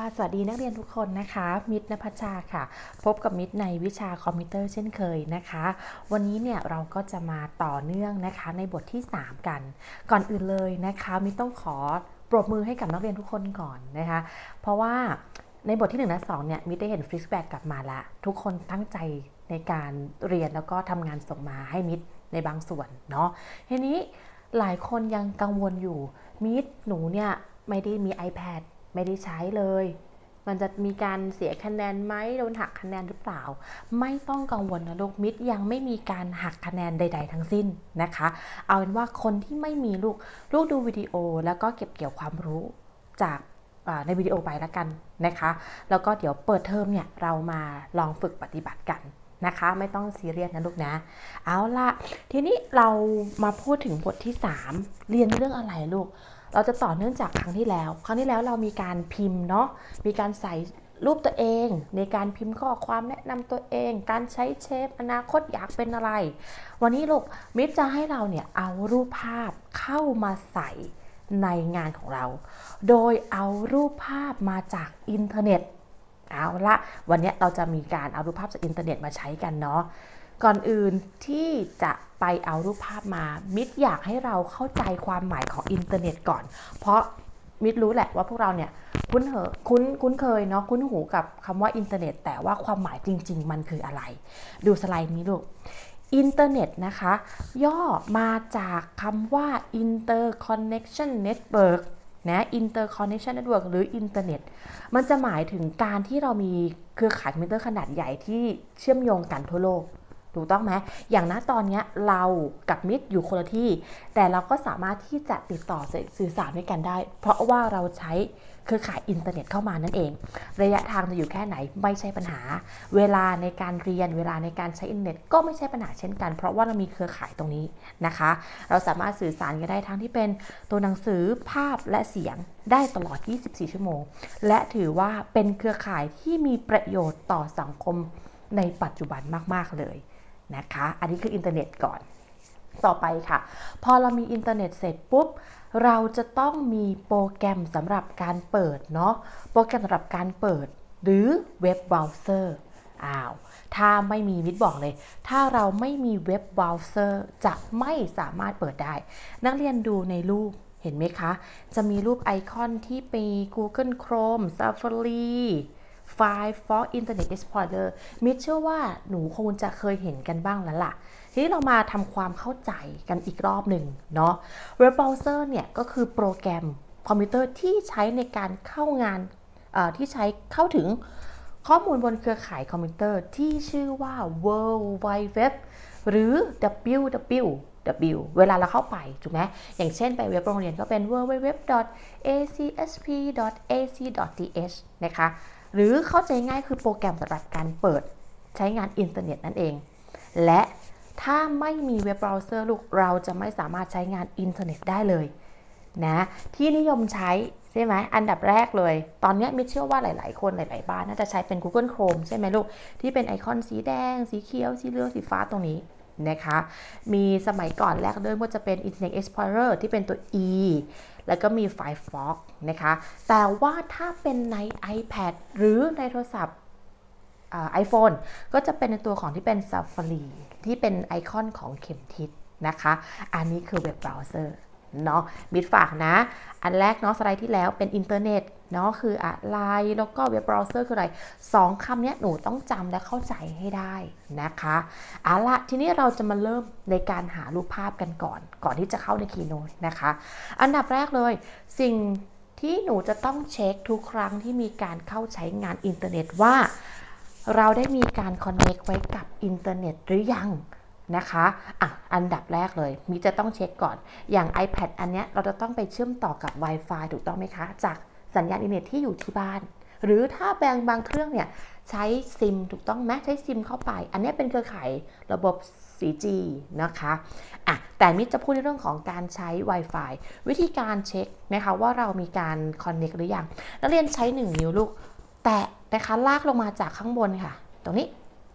สวัสดีนักเรียนทุกคนนะคะมิตรณภัชชาค่ะพบกับมิตรในวิชาคอมพิวเตอร์เช่นเคยนะคะวันนี้เนี่ยเราก็จะมาต่อเนื่องนะคะในบทที่3กันก่อนอื่นเลยนะคะมิตรต้องขอปรบมือให้กับนักเรียนทุกคนก่อนนะคะเพราะว่าในบทที่1และ2เนี่ยมิตรได้เห็นฟีดแบ็กกลับมาละทุกคนตั้งใจในการเรียนแล้วก็ทำงานส่งมาให้มิตรในบางส่วนเนาะทีนี้หลายคนยังกังวลอยู่มิตรหนูเนี่ยไม่ได้มี iPad ไม่ได้ใช้เลยมันจะมีการเสียคะแนนไหมโดนหักคะแนนหรือเปล่าไม่ต้องกังวลนะลูกมิตรยังไม่มีการหักคะแนนใดๆทั้งสิ้นนะคะเอาเป็นว่าคนที่ไม่มีลูกดูวิดีโอแล้วก็เก็บเกี่ยวความรู้จากในวิดีโอไปแล้วกันนะคะแล้วก็เดี๋ยวเปิดเทอมเนี่ยเรามาลองฝึกปฏิบัติกันนะคะไม่ต้องซีเรียสนะลูกนะเอาละทีนี้เรามาพูดถึงบทที่3เรียนเรื่องอะไรลูกเราจะต่อเนื่องจากครั้งที่แล้วเรามีการพิมพ์เนาะมีการใส่รูปตัวเองในการพิมพ์ข้อความแนะนำตัวเองการใช้เชฟอนาคตอยากเป็นอะไรวันนี้ลูกมิตรจะให้เราเนี่ยเอารูปภาพเข้ามาใส่ในงานของเราโดยเอารูปภาพมาจากอินเทอร์เน็ตเอาละวันนี้เราจะมีการเอารูปภาพจากอินเทอร์เน็ตมาใช้กันเนาะก่อนอื่นที่จะไปเอารูปภาพมามิตรอยากให้เราเข้าใจความหมายของอินเทอร์เน็ตก่อนเพราะมิตรรู้แหละว่าพวกเราเนี่ยคุ้นเคยเนาะคุ้นหูกับคำว่าอินเทอร์เน็ตแต่ว่าความหมายจริงๆมันคืออะไรดูสไลด์นี้ลูกอินเทอร์เน็ตนะคะย่อมาจากคำว่า interconnection network นะ interconnection network หรืออินเทอร์เน็ตมันจะหมายถึงการที่เรามีเครือข่ายคอมพิวเตอร์ขนาดใหญ่ที่เชื่อมโยงกันทั่วโลกถูกต้องไหมอย่างณตอนนี้เรากับมิตรอยู่คนละที่แต่เราก็สามารถที่จะติดต่อสื่อสารด้วยกันได้เพราะว่าเราใช้เครือข่ายอินเทอร์เน็ตเข้ามานั่นเองระยะทางจะอยู่แค่ไหนไม่ใช่ปัญหาเวลาในการเรียนเวลาในการใช้อินเทอร์เน็ตก็ไม่ใช่ปัญหาเช่นกันเพราะว่าเรามีเครือข่ายตรงนี้นะคะเราสามารถสื่อสารกันได้ทั้งที่เป็นตัวหนังสือภาพและเสียงได้ตลอด24ชั่วโมงและถือว่าเป็นเครือข่ายที่มีประโยชน์ต่อสังคมในปัจจุบันมากๆเลยนะคะอันนี้คืออินเทอร์เน็ตก่อนต่อไปค่ะพอเรามีอินเทอร์เน็ตเสร็จปุ๊บเราจะต้องมีโปรแกรมสำหรับการเปิดเนาะโปรแกรมสำหรับการเปิดหรือเว็บเบราว์เซอร์ถ้าไม่มีมิตรบอกเลยถ้าเราไม่มีเว็บเบราว์เซอร์จะไม่สามารถเปิดได้นักเรียนดูในรูปเห็นไหมคะจะมีรูปไอคอนที่เป็น Google Chrome Safari Firefox Internet Explorer มิตรเชื่อว่าหนูคงจะเคยเห็นกันบ้างแล้วล่ะทีนี้เรามาทำความเข้าใจกันอีกรอบหนึ่งเนาะเว็บเบราว์เซอร์เนี่ยก็คือโปรแกรมคอมพิวเตอร์ที่ใช้ในการเข้างานที่ใช้เข้าถึงข้อมูลบนเครือข่ายคอมพิวเตอร์ที่ชื่อว่า World Wide Web หรือ www เวลาเราเข้าไปถูกไหมอย่างเช่นไปเว็บโรงเรียนก็เป็น www.acsp.ac.th นะคะหรือเข้าใจง่ายคือโปรแกรมสำหรับการเปิดใช้งานอินเทอร์เน็ตนั่นเองและถ้าไม่มีเว็บเบราว์เซอร์ลูกเราจะไม่สามารถใช้งานอินเทอร์เน็ตได้เลยนะที่นิยมใช้ใช่ไหมอันดับแรกเลยตอนนี้มิเชื่อว่าหลายๆคนหลายๆบ้านน่าจะใช้เป็น Google Chrome ใช่ไหมลูกที่เป็นไอคอนสีแดงสีเขียวสีเหลืองสีฟ้าตรงนี้นะคะมีสมัยก่อนแรกเริ่มก็จะเป็น Internet Explorer ที่เป็นตัว E แล้วก็มี Firefox นะคะแต่ว่าถ้าเป็นใน iPad หรือในโทรศัพท์iPhone ก็จะเป็นในตัวของที่เป็น Safari ที่เป็นไอคอนของเข็มทิศนะคะอันนี้คือเว็บเบราว์เซอร์เนาะมิดฝากนะอันแรกเนาะสไลด์ที่แล้วเป็นอินเทอร์เน็ตเนาะคืออะไรแล้วก็เว็บเบราว์เซอร์คืออะไร2คำนี้หนูต้องจำและเข้าใจให้ได้นะคะเอาละทีนี้เราจะมาเริ่มในการหารูปภาพกันก่อนที่จะเข้าในคีย์โน้ตนะคะอันดับแรกเลยสิ่งที่หนูจะต้องเช็คทุกครั้งที่มีการเข้าใช้งานอินเทอร์เน็ตว่าเราได้มีการคอนเนคไว้กับอินเทอร์เน็ตหรือยังนะคะอันดับแรกเลยมิจะต้องเช็คก่อนอย่าง iPad อันเนี้ยเราจะต้องไปเชื่อมต่อกับ Wi-Fi ถูกต้องไหมคะจากสัญญาณอินเทอร์เน็ตที่อยู่ที่บ้านหรือถ้าบางเครื่องเนี่ยใช้ซิมถูกต้องไหมใช้ซิมเข้าไปอันนี้เป็นเครือข่ายระบบ 4G นะคะแต่มิจะพูดในเรื่องของการใช้ Wi-Fi วิธีการเช็คนะคะว่าเรามีการคอนเนคหรือยังนักเรียนใช้1 นิ้วลูกแตะนะคะลากลงมาจากข้างบนค่ะตรงนี้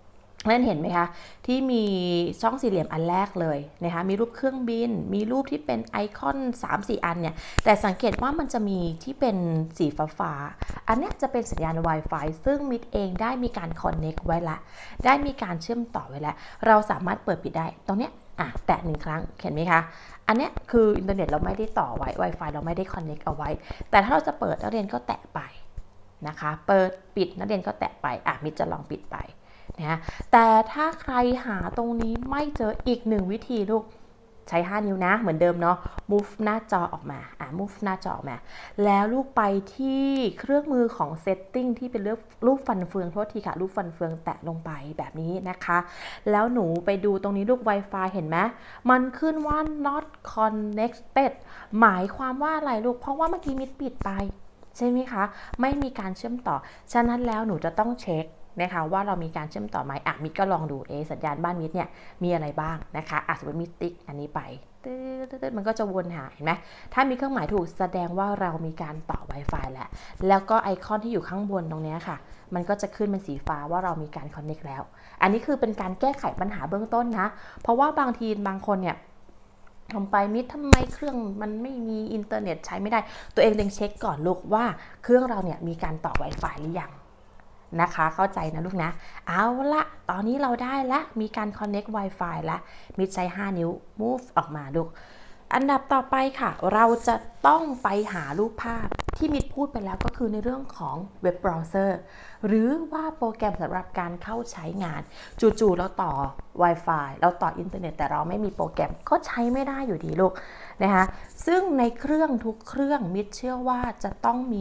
นั่นเห็นไหมคะที่มีช่องสี่เหลี่ยมอันแรกเลยนะคะมีรูปเครื่องบินมีรูปที่เป็นไอคอน 3-4 อันเนี่ยแต่สังเกตว่ามันจะมีที่เป็นสีฟ้าอันนี้จะเป็นสัญญาณ Wi-Fi ซึ่งมิดเองได้มีการ connect ไว้ละได้มีการเชื่อมต่อไว้แล้วเราสามารถเปิดปิดได้ตรงเนี้ยแตะ1 ครั้งเห็นไหมคะอันนี้คืออินเทอร์เน็ตเราไม่ได้ต่อไว้ Wi-Fi เราไม่ได้ connect เอาไว้แต่ถ้าเราจะเปิดนักเรียนก็แตะไปนะคะเปิดปิดนักเรียนก็แตะไปมิดจะลองปิดไปนะแต่ถ้าใครหาตรงนี้ไม่เจออีก1วิธีลูกใช้5 นิ้วนะเหมือนเดิมเนาะ move หน้าจอออกมาmove หน้าจอออกมาแล้วลูกไปที่เครื่องมือของ setting ที่เป็นรูปฟันเฟืองโทษทีค่ะรูปฟันเฟืองแตะลงไปแบบนี้นะคะแล้วหนูไปดูตรงนี้ลูก Wi-Fi เห็นไหมมันขึ้นว่า not connected หมายความว่าอะไรลูกเพราะว่าเมื่อกี้มิดปิดไปใช่ไหมคะไม่มีการเชื่อมต่อฉะนั้นแล้วหนูจะต้องเช็คนะคะว่าเรามีการเชื่อมต่อไหมมิดก็ลองดูสัญญาณบ้านมิดเนี่ยมีอะไรบ้างนะคะสมมติมิดติ๊กอันนี้ไปมันก็จะวนหาเห็นไหมถ้ามีเครื่องหมายถูกแสดงว่าเรามีการต่อ Wi-Fi แล้วก็ไอคอนที่อยู่ข้างบนตรงนี้ค่ะมันก็จะขึ้นเป็นสีฟ้าว่าเรามีการ connect แล้วอันนี้คือเป็นการแก้ไขปัญหาเบื้องต้นนะเพราะว่าบางทีบางคนเนี่ยทำไปมิดทำไมเครื่องมันไม่มีอินเทอร์เน็ตใช้ไม่ได้ตัวเองเช็คก่อนลูกว่าเครื่องเราเนี่ยมีการต่อ Wi-Fi หรือยังนะคะเข้าใจนะลูกนะเอาละตอนนี้เราได้ละมีการ connect Wi-Fi แล้วมิดใช้5 นิ้ว move ออกมาลูกอันดับต่อไปค่ะเราจะต้องไปหารูปภาพที่มิดพูดไปแล้วก็คือในเรื่องของเว็บเบราว์เซอร์หรือว่าโปรแกรมสำหรับการเข้าใช้งานจู่ๆเราต่อ Wi-Fi เราต่ออินเทอร์เน็ตแต่เราไม่มีโปรแกรมก็ใช้ไม่ได้อยู่ดีลูกนะคะซึ่งในเครื่องทุกเครื่องมิดเชื่อว่าจะต้องมี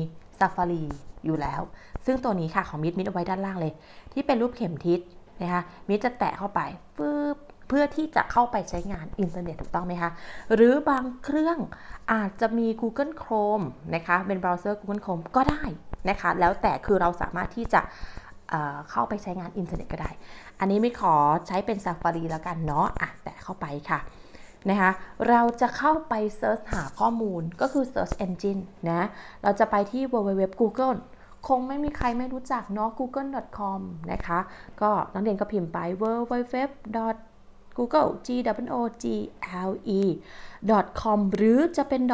Safari อยู่แล้วซึ่งตัวนี้ค่ะของมิดเอาไว้ด้านล่างเลยที่เป็นรูปเข็มทิศนะคะมิดจะแตะเข้าไปเพื่อที่จะเข้าไปใช้งานอินเทอร์เน็ตถูกต้องไหมคะหรือบางเครื่องอาจจะมี Google Chrome นะคะเป็นเบราว์เซอร์ Google Chrome ก็ได้นะคะแล้วแต่คือเราสามารถที่จะเข้าไปใช้งานอินเทอร์เน็ตก็ได้อันนี้มิดขอใช้เป็น Safari แล้วกันเนาะแตะเข้าไปค่ะนะคะเราจะเข้าไปเซิร์ชหาข้อมูลก็คือ Search Engine นะเราจะไปที่ www Google คงไม่มีใครไม่รู้จักเนาะ google.com นะคะก็นักเรียนก็พิมพ์ไป www.google.com หรือจะเป็น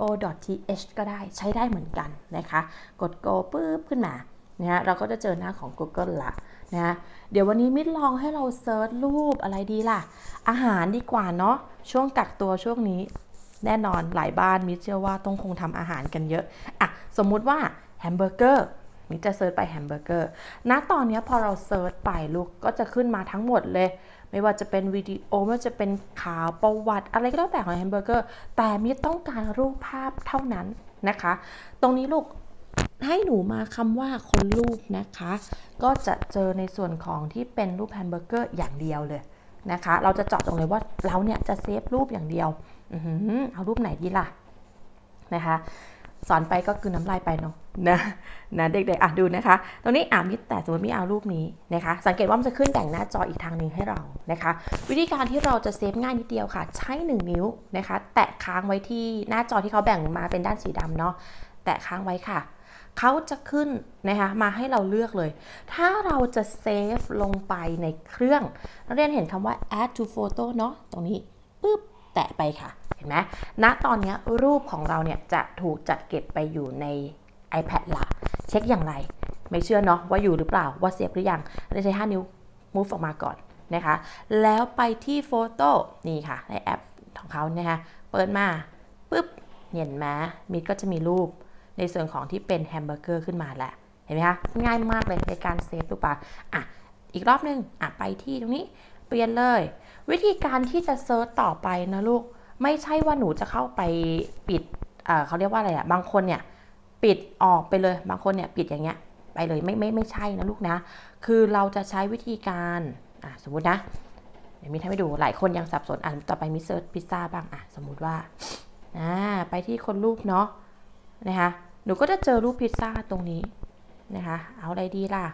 .co.th ก็ได้ใช้ได้เหมือนกันนะคะกด go ปุ๊บขึ้นมานะเราก็จะเจอหน้าของ Google ละนะเดี๋ยววันนี้มิดลองให้เราเซิร์ชรูปอะไรดีล่ะอาหารดีกว่าเนาะช่วงกักตัวช่วงนี้แน่นอนหลายบ้านมิดเชื่อว่าต้องคงทำอาหารกันเยอะสมมุติว่าแฮมเบอร์เกอร์มิดจะเซิร์ชไปแฮมเบอร์เกอร์ณตอนนี้พอเราเซิร์ชไปลูกก็จะขึ้นมาทั้งหมดเลยไม่ว่าจะเป็นวิดีโอไม่ว่าจะเป็นข่าวประวัติอะไรก็แล้วแต่ของแฮมเบอร์เกอร์แต่มิดต้องการรูปภาพเท่านั้นนะคะตรงนี้ลูกให้หนูมาคำว่าคนรูปนะคะก็จะเจอในส่วนของที่เป็นรูปแฮมเบอร์เกอร์อย่างเดียวเลยนะคะเราจะเจาะตรงเลยว่าเราเนี่ยจะเซฟรูปอย่างเดียวเอารูปไหนดีล่ะนะคะสอนไปก็คือน้ำลายไปเนาะนะเด็กๆดูนะคะตรงนี้มิดแต่สมมติมิเอารูปนี้นะคะสังเกตว่ามันจะขึ้นแต่งหน้าจออีกทางหนึ่งให้เรานะคะวิธีการที่เราจะเซฟง่ายนิดเดียวค่ะใช้1 นิ้วนะคะแตะค้างไว้ที่หน้าจอที่เขาแบ่งมาเป็นด้านสีดำเนาะแตะค้างไว้ค่ะเขาจะขึ้นนะคะมาให้เราเลือกเลยถ้าเราจะเซฟลงไปในเครื่องนักเรียนเห็นคำว่า add to photo เนาะตรงนี้ปึ๊บแตะไปค่ะเห็นไหมณตอนนี้รูปของเราเนี่ยจะถูกจัดเก็บไปอยู่ใน iPad ละเช็คอย่างไรไม่เชื่อเนาะว่าอยู่หรือเปล่าว่าเซฟหรือยังเราใช้5 นิ้ว move ออกมาก่อนนะคะแล้วไปที่โฟโต้นี่ค่ะในแอปของเขานะคะเปิดมาปึ๊บเห็นไหมมิดก็จะมีรูปในส่วนของที่เป็นแฮมเบอร์เกอร์ขึ้นมาแหละเห็นไหมคะง่ายมากเลยในการเซฟรูปป่ะอีกรอบนึงไปที่ตรงนี้เปลี่ยนเลยวิธีการที่จะเซิร์ชต่อไปนะลูกไม่ใช่ว่าหนูจะเข้าไปปิดเขาเรียกว่าอะไรบางคนเนี่ยปิดออกไปเลยบางคนเนี่ยปิดอย่างเงี้ยไปเลยไม่ใช่นะลูกนะคือเราจะใช้วิธีการสมมุตินะเดี๋ยวมิให้ไปดูหลายคนยังสับสนต่อไปมิเซิร์ชพิซซ่าบ้างสมมุติว่าไปที่คนรูปเนาะนะคะหนูก็จะเจอรูปพิซซ่าตรงนี้นะคะเอาอะไรดีล่ะ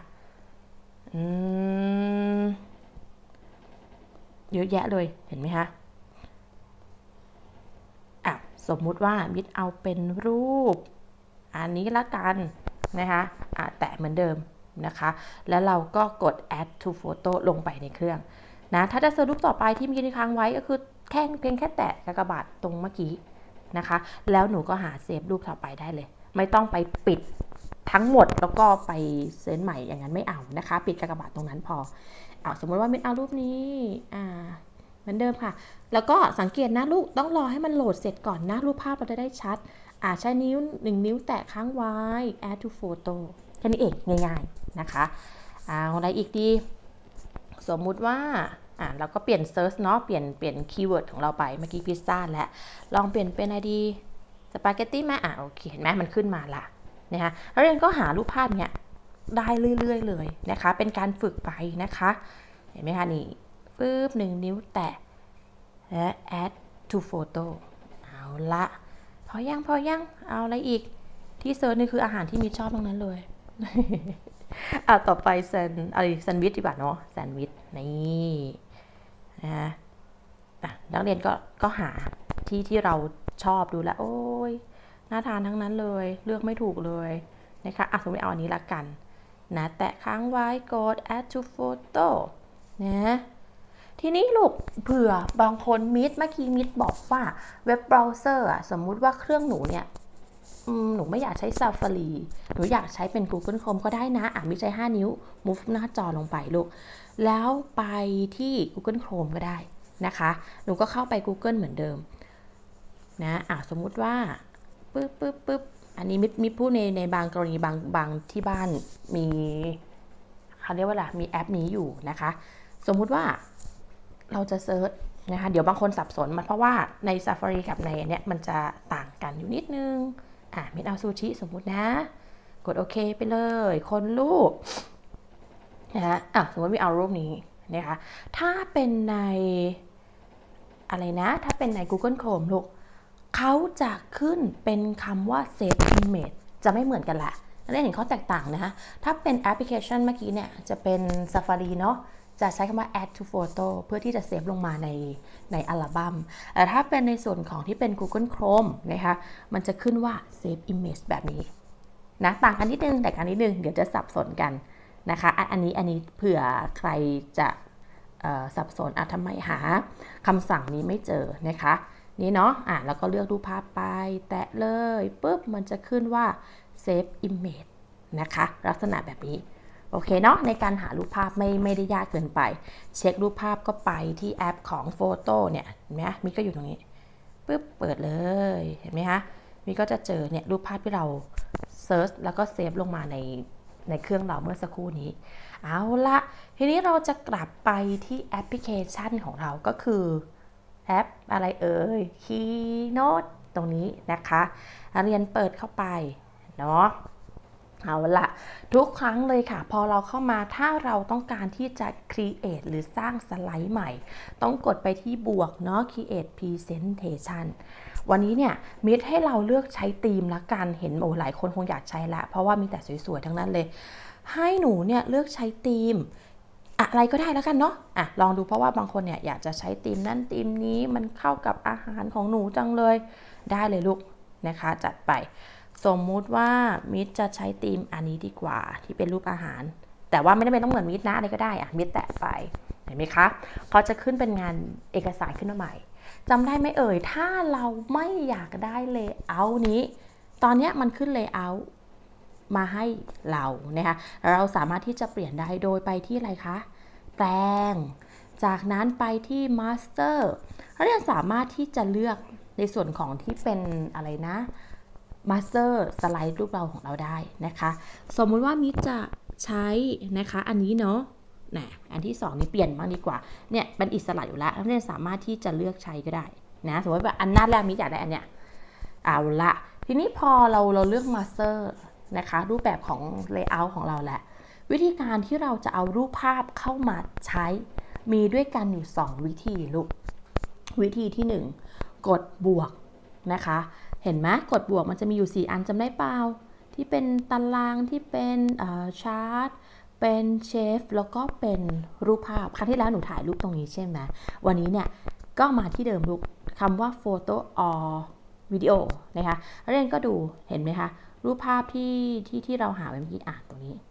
เยอะแยะเลยเห็นไหมคะสมมุติว่ามิดเอาเป็นรูปอันนี้ละกันนะคะแตะเหมือนเดิมนะคะแล้วเราก็กด add to photo ลงไปในเครื่องนะถ้าจะเซิร์ชรูปต่อไปที่เมื่อกี้ค้างไว้ก็คือเพียงแค่แตะกากบาทตรงเมื่อกี้นะคะแล้วหนูก็หาเซฟรูปต่อไปได้เลยไม่ต้องไปปิดทั้งหมดแล้วก็ไปเซิร์ชใหม่อย่างนั้นไม่เอานะคะปิดกากบาทตรงนั้นพอสมมติว่ามินเอารูปนี้เหมือนเดิมค่ะแล้วก็สังเกตนะลูกต้องรอให้มันโหลดเสร็จก่อนนะรูปภาพเราจะได้ชัดใช้นิ้ว1 นิ้วแตะค้างไว้ add to photo แค่นี้เองง่ายๆนะคะอะไรอีกดีสมมุติว่าเราก็เปลี่ยนเซิร์ชเนาะเปลี่ยนคีย์เวิร์ดของเราไปเมื่อกี้พิซซ่าและลองเปลี่ยนเป็นอะไรดีสปาเกตตี้ไหมโอเคเห็นไหมมันขึ้นมาละนะคะแล้วเรียนก็หารูปภาพเนี้ยได้เรื่อยๆเลยนะคะเป็นการฝึกไปนะคะเห็นไหมคะนี่ปึ๊บ1 นิ้วแตะและ add to photo เอาละพอยังเอาอะไรอีกที่เซิร์ชนี่คืออาหารที่มิชอบทั้งนั้นเลย ต่อไปแซนด์วิชดีกว่าเนาะแซนด์วิชนี่นะนักเรียนก็หาที่เราชอบดูแลโอ้ยน่าทานทั้งนั้นเลยเลือกไม่ถูกเลยนะคะสมมติเอาอันนี้ละกันนะแตะค้างไว้กด add to photo นะทีนี้ลูกเผื่อบางคนเมื่อกี้มิดบอกว่าเว็บเบราว์เซอร์สมมุติว่าเครื่องหนูเนี่ยหนูไม่อยากใช้ Safari หนูอยากใช้เป็น Google Chrome ก็ได้นะมิดใช้5 นิ้ว move หน้าจอลงไปลูกแล้วไปที่ Google Chrome ก็ได้นะคะหนูก็เข้าไป Google เหมือนเดิมนะสมมุติว่าปึ๊บอันนี้มิดพูดในบางกรณีบางที่บ้านมีเขาเรียกว่าอะไรมีแอปนี้อยู่นะคะสมมุติว่าเราจะเซิร์ชนะคะเดี๋ยวบางคนสับสนมันเพราะว่าใน Safari กับในเนี้ยมันจะต่างกันอยู่นิดนึงมิดเอาซูชิสมมุตินะกดโอเคไปเลยคนรูปนะสมมติมิดเอารูปนี้นะคะถ้าเป็นในอะไรนะถ้าเป็นใน Google Chrome ลูกเขาจะขึ้นเป็นคำว่า Save Image จะไม่เหมือนกันละได้เห็นข้อแตกต่างนะคะถ้าเป็นแอปพลิเคชันเมื่อกี้เนี่ยจะเป็น Safari เนาะจะใช้คำว่า add to photo เพื่อที่จะเซฟลงมาในอัลบั้มแต่ถ้าเป็นในส่วนของที่เป็น Google Chrome นะคะมันจะขึ้นว่า save image แบบนี้นะต่างกันนิดนึงแต่กันนิดนึงเดี๋ยวจะสับสนกันนะคะอันนี้เผื่อใครจะสับสนทำไมหาคำสั่งนี้ไม่เจอนะคะนี่เนาะแล้วก็เลือกรูปภาพไปแตะเลยปุ๊บมันจะขึ้นว่า save image นะคะลักษณะแบบนี้โอเคเนาะในการหารูปภาพไม่ได้ยากเกินไปเช็ครูปภาพก็ไปที่แอปของโฟโต้เนี่ยเห็นไหมมิก็อยู่ตรงนี้ปึ๊บเปิดเลยเห็นไหมคะมิก็จะเจอเนี่ยรูปภาพที่เราเซิร์ชแล้วก็เซฟลงมาในเครื่องเราเมื่อสักครู่นี้เอาละทีนี้เราจะกลับไปที่แอปพลิเคชันของเราก็คือแอปอะไรKeynote ตรงนี้นะคะเรียนเปิดเข้าไปเนาะเอาละทุกครั้งเลยค่ะพอเราเข้ามาถ้าเราต้องการที่จะ create หรือสร้างสไลด์ใหม่ต้องกดไปที่บวกเนาะ create presentation วันนี้เนี่ยมิดให้เราเลือกใช้ธีมละกันเห็นหลายคนคงอยากใช้ละเพราะว่ามีแต่สวยๆทั้งนั้นเลยให้หนูเนี่ยเลือกใช้ธีมอะไรก็ได้แล้วกันเนาะลองดูเพราะว่าบางคนเนี่ยอยากจะใช้ธีมนั้นธีมนี้มันเข้ากับอาหารของหนูจังเลยได้เลยลูกนะคะจัดไปสมมุติว่ามิดจะใช้ธีมอันนี้ดีกว่าที่เป็นรูปอาหารแต่ว่าไม่ได้เป็นต้องเหมือนมิดนะอะไรก็ได้มิดแตะไปเห็นไหมคะเขาจะขึ้นเป็นงานเอกสารขึ้นมาใหม่จำได้ไหมเอ่ยถ้าเราไม่อยากได้เลเยอร์นี้ตอนนี้มันขึ้นเลเยอร์มาให้เรานะคะเราสามารถที่จะเปลี่ยนได้โดยไปที่อะไรคะแปลงจากนั้นไปที่ Master เราจะสามารถที่จะเลือกในส่วนของที่เป็นอะไรนะMaster สไลด์รูปเราของเราได้นะคะสมมุติว่ามิจะใช้นะคะอันนี้เนาะอันที่2นี่เปลี่ยนบ้างดีกว่าเนี่ยเป็นอิสระอยู่แล้วนักเรียนสามารถที่จะเลือกใช้ก็ได้นะสมมติว่าอันหน้าแรกมิอยากได้อันเนี้ยเอาละทีนี้พอเราเลือก Master นะคะรูปแบบของ Layout ของเราแหละวิธีการที่เราจะเอารูปภาพเข้ามาใช้มีด้วยกันอยู่2วิธีลูกวิธีที่1กดบวกนะคะเห็นไหมกดบวกมันจะมีอยู่4อันจำได้เปล่าที่เป็นตารางที่เป็นชาร์ตเป็นเชฟแล้วก็เป็นรูปภาพครั้งที่แล้วหนูถ่ายรูปตรงนี้ใช่ไหมวันนี้เนี่ยก็มาที่เดิมลูกคำว่า photo or video นะคะเรียนก็ดูเห็นไหมคะรูปภาพที่เราหาไว้เมื่อกี้ตรงนี้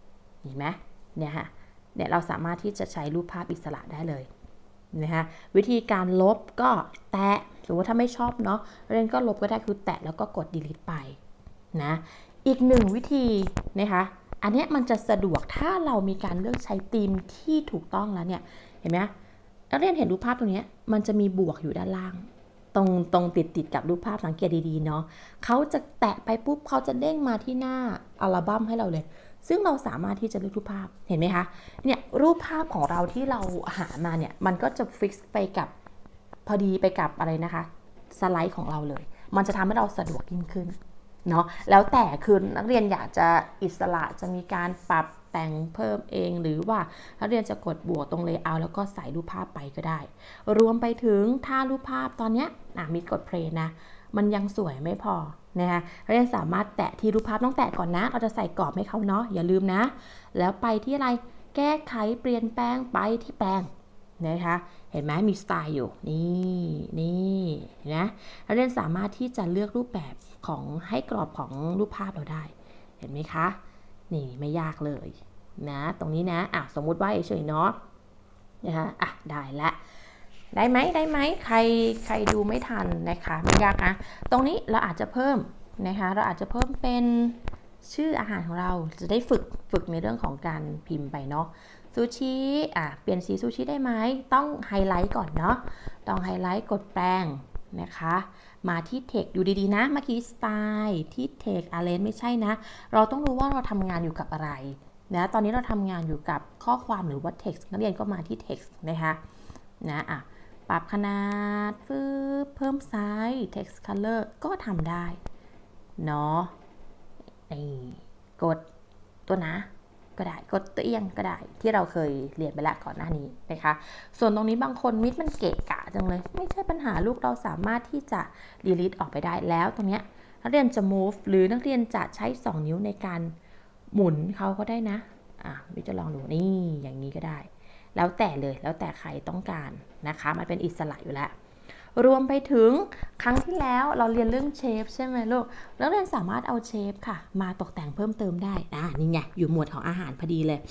เห็นไหมเนี่ยฮะเนี่ยเราสามารถที่จะใช้รูปภาพอิสระได้เลยนะคะวิธีการลบก็แตะสมมติถ้าไม่ชอบเนาะเรนก็ลบก็ได้คือแตะแล้วก็กด delete ไปนะอีกหนึ่งวิธีนะคะอันนี้มันจะสะดวกถ้าเรามีการเลือกใช้ธีมที่ถูกต้องแล้วเนี่ยเห็นไหมนักเรียนเห็นรูปภาพตรงนี้มันจะมีบวกอยู่ด้านล่างตรงติดกับรูปภาพสังเกตดีๆเนาะเขาจะแตะไปปุ๊บเขาจะเด้งมาที่หน้าอัลบั้มให้เราเลยซึ่งเราสามารถที่จะเลือกรูปภาพเห็นไหมคะเนี่ยรูปภาพของเราที่เราหามาเนี่ยมันก็จะฟิกซ์ไปกับพอดีไปกับอะไรนะคะสไลด์ของเราเลยมันจะทำให้เราสะดวกยิ่งขึ้นเนาะแล้วแต่คือนักเรียนอยากจะอิสระจะมีการปรับแต่งเพิ่มเองหรือว่านักเรียนจะกดบวกตรง layout แล้วก็ใส่รูปภาพไปก็ได้รวมไปถึงถ้ารูปภาพตอนนี้มีกด play นะมันยังสวยไม่พอนะคะนักเรียนสามารถแตะที่รูปภาพต้องแตะก่อนนะเราจะใส่กรอบให้เขาเนาะอย่าลืมนะแล้วไปที่อะไรแก้ไขเปลี่ยนแปลงไปที่แปลงนะคะเห็นไหมมีสไตล์อยู่นี่นะนักเรียนสามารถที่จะเลือกรูปแบบของให้กรอบของรูปภาพเราได้เห็นไหมคะนี่ไม่ยากเลยนะตรงนี้นะสมมุติว่าเฉยๆเนาะนะคะได้ไหมใครดูไม่ทันนะคะไม่ยากนะตรงนี้เราอาจจะเพิ่มนะคะเราอาจจะเพิ่มเป็นชื่ออาหารของเราจะได้ฝึกในเรื่องของการพิมพ์ไปเนาะซูชิเปลี่ยนสีซูชิได้ไหมต้องไฮไลท์ก่อนเนาะต้องไฮไลท์กดแปลงนะคะมาที่ text ดูดีๆนะเมื่อกี้ style ที่ text arrange ไม่ใช่นะเราต้องรู้ว่าเราทำงานอยู่กับอะไรนะตอนนี้เราทำงานอยู่กับข้อความหรือว่า text นักเรียนก็มาที่ text นะคะนะปรับขนาดเพิ่มไซส์ text color ก็ทำได้เนาะกดตัวนะก็ได้กดตัวเอียงก็ได้ที่เราเคยเรียนไปแล้วก่อนหน้านี้นะคะส่วนตรงนี้บางคนมิดมันเกะกะจังเลยไม่ใช่ปัญหาลูกเราสามารถที่จะ delete ออกไปได้แล้วตรงนี้นักเรียนจะ move หรือนักเรียนจะใช้2นิ้วในการหมุนเขาก็ได้นะมิดจะลองดูนี่อย่างนี้ก็ได้แล้วแต่เลยแล้วแต่ใครต้องการนะคะมันเป็นอิสระอยู่แล้วรวมไปถึงครั้งที่แล้วเราเรียนเรื่องเชฟใช่ไหมลูกแล้วเรียนสามารถเอาเชฟค่ะมาตกแต่งเพิ่มเติมได้นี่ไงอยู่หมวดของอาหารพอดีเลย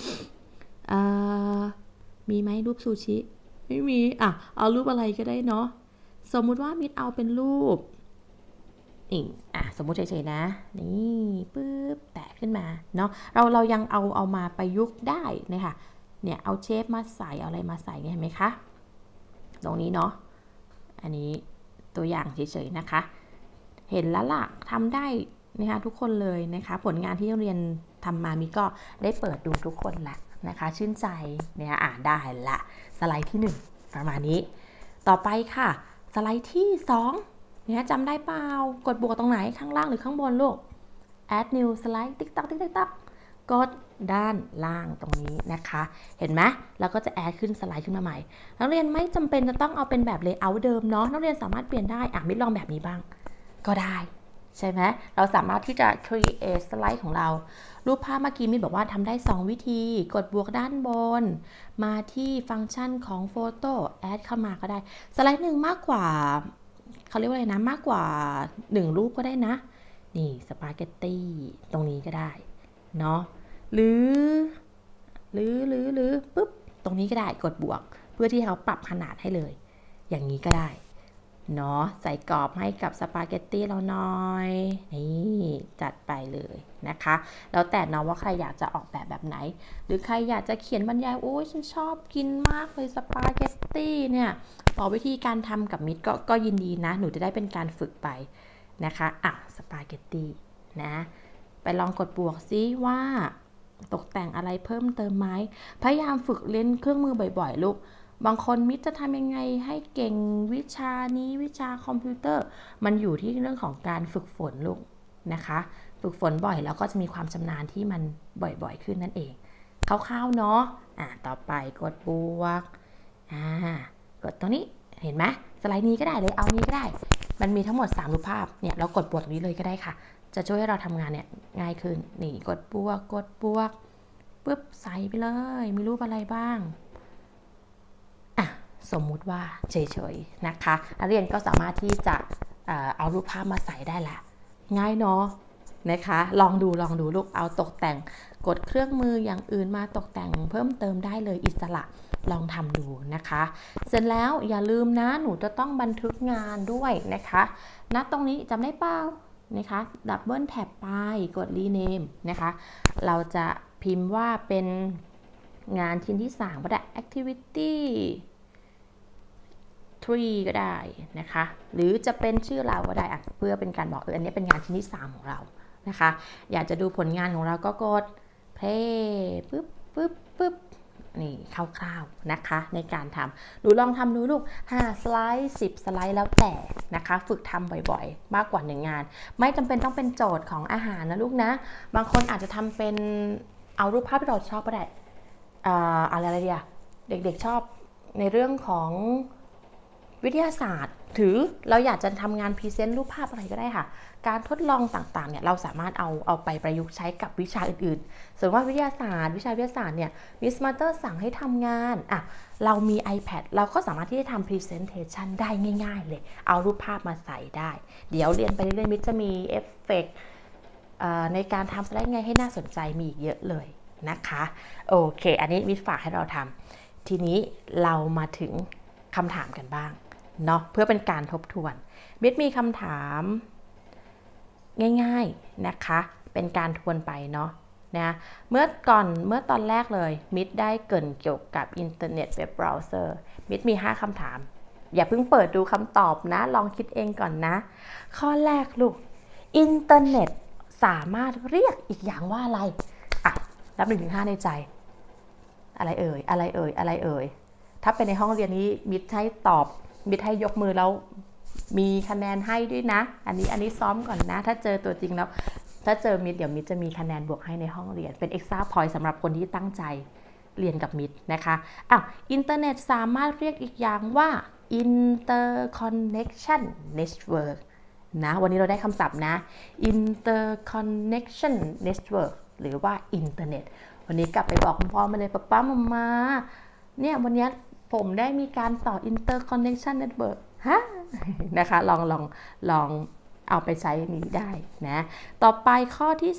มีไหมรูปซูชิไม่มีเอารูปอะไรก็ได้เนาะสมมุติว่ามิดเอาเป็นรูปสมมุติเฉยๆนะนี่ปึ๊บแตะขึ้นมาเนาะเรายังเอามาประยุกต์ได้นะคะเนี่ยเอาเชฟมาใส่เอาอะไรมาใส่เห็นไหมคะตรงนี้เนาะอันนี้ตัวอย่างเฉยๆนะคะเห็นแล้วล่ะทำได้นะคะทุกคนเลยนะคะผลงานที่เรียนทำมามีก็ได้เปิดดูทุกคนแหละนะคะชื่นใจเนี่ยได้ละสไลด์ที่1ประมาณนี้ต่อไปค่ะสไลด์ที่2เนี่ยจำได้เปล่ากดบวกตรงไหนข้างล่างหรือข้างบนลูก add new slide ติ๊กตักกดด้านล่างตรงนี้นะคะเห็นไหมแล้วก็จะแอดขึ้นสไลด์ขึ้นมาใหม่นักเรียนไม่จำเป็นจะต้องเอาเป็นแบบ layout เดิมเนาะนักเรียนสามารถเปลี่ยนได้มิดลองแบบนี้บ้างก็ได้ใช่ไหมเราสามารถที่จะ create สไลด์ของเรารูปภาพเมื่อกี้มิดบอกว่าทำได้2วิธีกดบวกด้านบนมาที่ฟังก์ชันของ photo add เข้ามาก็ได้สไลด์หนึ่งมากกว่าเขาเรียกว่าอะไรนะมากกว่า1รูปก็ได้นะนี่สปาเกตตี้ตรงนี้ก็ได้เนาะหรือปุ๊บตรงนี้ก็ได้กดบวกเพื่อที่เขาปรับขนาดให้เลยอย่างนี้ก็ได้เนาะใส่กรอบให้กับสปาเกตตี้เราหน่อยนี่จัดไปเลยนะคะแล้วแต่น้องว่าใครอยากจะออกแบบไหนหรือใครอยากจะเขียนบรรยายโอ้ยฉันชอบกินมากเลยสปาเกตตี้เนี่ยบอกวิธีการทำกับมิตรก็ยินดีนะหนูจะได้เป็นการฝึกไปนะคะสปาเกตตี้นะไปลองกดบวกซิว่าตกแต่งอะไรเพิ่มเติมไหมพยายามฝึกเล่นเครื่องมือบ่อยๆลูกบางคนมิตรจะทำยังไงให้เก่งวิชานี้วิชาคอมพิวเตอร์มันอยู่ที่เรื่องของการฝึกฝนลูกนะคะฝึกฝนบ่อยแล้วก็จะมีความชำนาญที่มันบ่อยๆขึ้นนั่นเองคร่าวๆเนาะต่อไปกดบวกกดตรงนี้เห็นไหมสไลด์นี้ก็ได้เลยเอานี้ก็ได้มันมีทั้งหมด3รูปภาพเนี่ยเรากดบวกตรงนี้เลยก็ได้ค่ะจะช่วยให้เราทำงานเนี่ยง่ายขึ้นนี่กดบวกปุ๊บใส่ไปเลยมีรูปอะไรบ้างสมมุติว่าเฉยๆนะคะนักเรียนก็สามารถที่จะเอารูปภาพมาใส่ได้ละง่ายเนาะนะคะลองดูลูกเอาตกแต่งกดเครื่องมืออย่างอื่นมาตกแต่งเพิ่มเติมได้เลยอิสระลองทำดูนะคะเสร็จแล้วอย่าลืมนะหนูจะต้องบันทึกงานด้วยนะคะณตรงนี้จำได้เปล่านะคะดับเบิลแท็บไปกด rename นะคะเราจะพิมพ์ว่าเป็นงานชิ้นที่3ก็ได้ activity 3 ก็ได้นะคะหรือจะเป็นชื่อเราก็ได้เพื่อเป็นการบอกอันนี้เป็นงานชิ้นที่3ของเรานะคะอยากจะดูผลงานของเราก็กด play ปึ๊บปึ๊บปึ๊บนี่คร่าวๆนะคะในการทำหนูลองทำดูลูก5สไลด์10สไลด์แล้วแต่นะคะฝึกทำบ่อยๆมากกว่า1งานไม่จำเป็นต้องเป็นโจทย์ของอาหารนะลูกนะบางคนอาจจะทำเป็นเอารูปภาพที่เราชอบก็ได้อะไรเดียเด็กๆชอบในเรื่องของวิทยาศาสตร์ถือเราอยากจะทำงานพรีเซนต์รูปภาพอะไรก็ได้ค่ะการทดลองต่างๆเนี่ยเราสามารถเอาไปประยุกต์ใช้กับวิชาอื่นๆส่วนว่าวิทยาศาสตร์วิชาวิทยาศาสตร์เนี่ยมิสมาสเตอร์สั่งให้ทำงานเรามี iPad เราก็สามารถที่จะทำ Presentation ได้ง่ายๆเลยเอารูปภาพมาใส่ได้เดี๋ยวเรียนไปเรื่อยๆมิสจะมีเอฟเฟกต์ในการทำสไลด์ไงให้น่าสนใจมีอีกเยอะเลยนะคะโอเคอันนี้มิสฝากให้เราทำทีนี้เรามาถึงคำถามกันบ้างเนาะเพื่อเป็นการทบทวนมิสมีคำถามง่ายๆนะคะเป็นการทวนไปเนาะนะเมื่อตอนแรกเลยมิสได้เกริ่นเกี่ยวกับอินเทอร์เน็ตเว็บเบราว์เซอร์มิสมี5คำถามอย่าเพิ่งเปิดดูคำตอบนะลองคิดเองก่อนนะข้อแรกลูกอินเทอร์เน็ตสามารถเรียกอีกอย่างว่าอะไรนับ1-5ในใจอะไรเอ่ยอะไรเอ่ยอะไรเอ่ยถ้าเป็นในห้องเรียนนี้มิสให้ตอบมิสให้ยกมือแล้วมีคะแนนให้ด้วยนะอันนี้ซ้อมก่อนนะถ้าเจอตัวจริงแล้วถ้าเจอมิสเดี๋ยวมิสจะมีคะแนนบวกให้ในห้องเรียนเป็น extra point สำหรับคนที่ตั้งใจเรียนกับมิสนะคะอินเทอร์เน็ตสามารถเรียกอีกอย่างว่า interconnection network นะวันนี้เราได้คำศัพท์นะ interconnection network หรือว่าอินเทอร์เน็ตวันนี้กลับไปบอกคุณพ่อมาเลยป๊ามาเนี่ยวันนี้ผมได้มีการต่อ interconnection network ฮะนะคะลองเอาไปใช้นี้ได้นะต่อไปข้อที่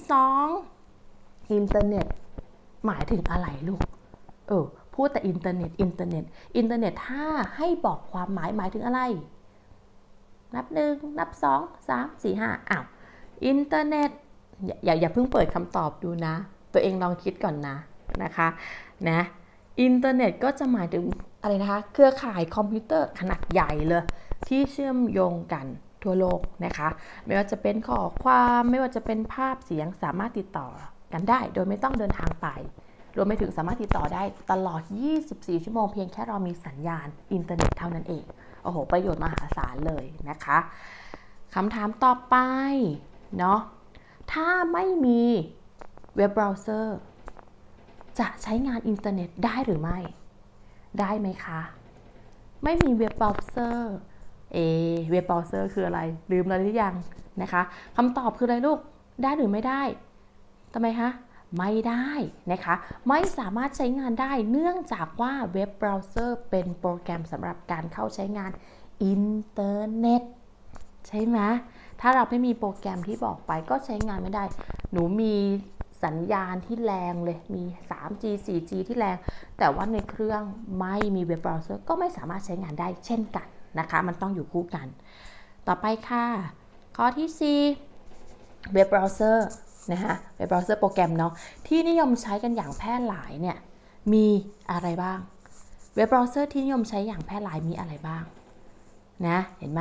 2อินเทอร์เน็ตหมายถึงอะไรลูกพูดแต่อินเทอร์เน็ตถ้าให้บอกความหมายถึงอะไรนับ1นับ2 3 4 5อินเทอร์เน็ตอย่าเพิ่งเปิดคำตอบดูนะตัวเองลองคิดก่อนนะคะนะอินเทอร์เน็ตก็จะหมายถึงอะไรนะคะเครือข่ายคอมพิวเตอร์ขนาดใหญ่เลยที่เชื่อมโยงกันทั่วโลกนะคะไม่ว่าจะเป็นข้อความไม่ว่าจะเป็นภาพเสียงสามารถติดต่อกันได้โดยไม่ต้องเดินทางไปรวมไปถึงสามารถติดต่อได้ตลอด24ชั่วโมงเพียงแค่เรามีสัญญาณอินเทอร์เน็ตเท่านั้นเองโอ้โหประโยชน์มหาศาลเลยนะคะคำถามต่อไปเนาะถ้าไม่มีเว็บเบราว์เซอร์จะใช้งานอินเทอร์เน็ตได้หรือไม่ได้ไหมคะไม่มีเว็บเบราว์เซอร์เว็บเบราว์เซอร์คืออะไรลืมแล้วหรือยังนะคะคำตอบคืออะไรลูกได้หรือไม่ได้ทำไมคะไม่ได้นะคะไม่สามารถใช้งานได้เนื่องจากว่าเว็บเบราว์เซอร์เป็นโปรแกรมสำหรับการเข้าใช้งานอินเทอร์เน็ตใช่ไหมถ้าเราไม่มีโปรแกรมที่บอกไปก็ใช้งานไม่ได้หนูมีสัญญาณที่แรงเลยมี 3G 4G ที่แรงแต่ว่าในเครื่องไม่มีเว็บเบราว์เซอร์ก็ไม่สามารถใช้งานได้เช่นกันนะคะมันต้องอยู่คู่กันต่อไปค่ะข้อที่4เว็บเบราว์เซอร์นะคะเว็บเบราว์เซอร์โปรแกรมเนาะที่นิยมใช้กันอย่างแพร่หลายเนี่ยมีอะไรบ้างเว็บเบราว์เซอร์ที่นิยมใช้อย่างแพร่หลายมีอะไรบ้างนะเห็นไหม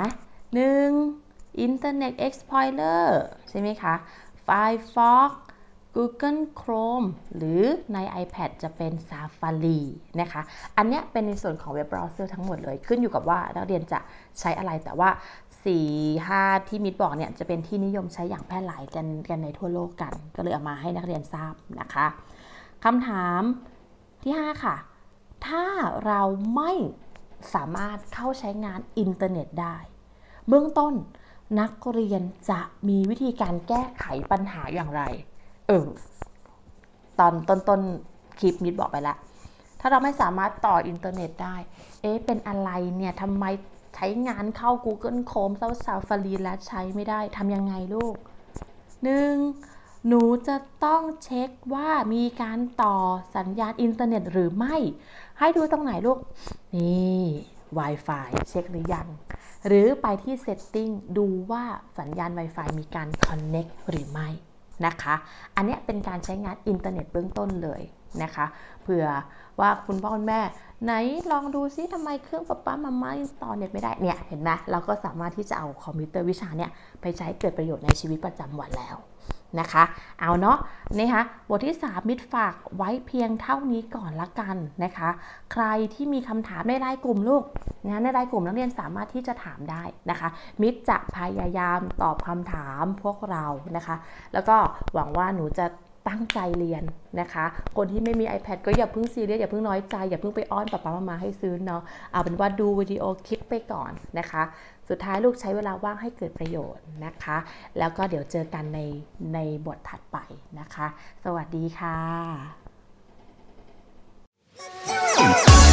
1 Internet Explorer ใช่ไหมคะ Firefox Google Chrome หรือใน iPad จะเป็น Safari นะคะอันนี้เป็นในส่วนของเว็บเบราว์เซอร์ทั้งหมดเลยขึ้นอยู่กับว่านักเรียนจะใช้อะไรแต่ว่า 4-5 ที่มิดบอกเนี่ยจะเป็นที่นิยมใช้อย่างแพร่หลายกันในทั่วโลกกันก็เลยเอามาให้นักเรียนทราบนะคะคำถามที่5ค่ะถ้าเราไม่สามารถเข้าใช้งานอินเทอร์เน็ตได้เบื้องต้นนักเรียนจะมีวิธีการแก้ไขปัญหาอย่างไรตอนต้นคลิปมิดบอกไปแล้วถ้าเราไม่สามารถต่ออินเทอร์เน็ตได้เป็นอะไรเนี่ยทำไมใช้งานเข้า Google Chrome Safari และใช้ไม่ได้ทำยังไงลูก 1. หนูจะต้องเช็คว่ามีการต่อสัญญาณอินเทอร์เน็ตหรือไม่ให้ดูตรงไหนลูกนี่ Wi-Fi เช็คหรือยังหรือไปที่ Setting ดูว่าสัญญาณ Wi-Fi มีการ Connect หรือไม่นะคะอันนี้เป็นการใช้งานอินเทอร์เน็ตเบื้องต้นเลยนะคะเผื่อว่าคุณพ่อคุณแม่ไหนลองดูซิทำไมเครื่องป๊ามาต่อเน็ตไม่ได้เนี่ยเห็นไหมเราก็สามารถที่จะเอาคอมพิวเตอร์วิชาเนี่ยไปใช้เกิดประโยชน์ในชีวิตประจำวันแล้วนะคะเอาเนาะนะคะบทที่3มิตรฝากไว้เพียงเท่านี้ก่อนละกันนะคะใครที่มีคำถามในรายกลุ่มลูกนะในรายกลุ่มนักเรียนสามารถที่จะถามได้นะคะมิตรจะพยายามตอบคำถามพวกเรานะคะแล้วก็หวังว่าหนูจะตั้งใจเรียนนะคะคนที่ไม่มี iPad ก็อย่าเพิ่งซีเรียสอย่าเพิ่งน้อยใจอย่าเพิ่งไปอ้อนป๊ามาให้ซื้อเนาะเอาเป็นว่าดูวิดีโอคลิปไปก่อนนะคะสุดท้ายลูกใช้เวลาว่างให้เกิดประโยชน์นะคะแล้วก็เดี๋ยวเจอกันในบทถัดไปนะคะสวัสดีค่ะ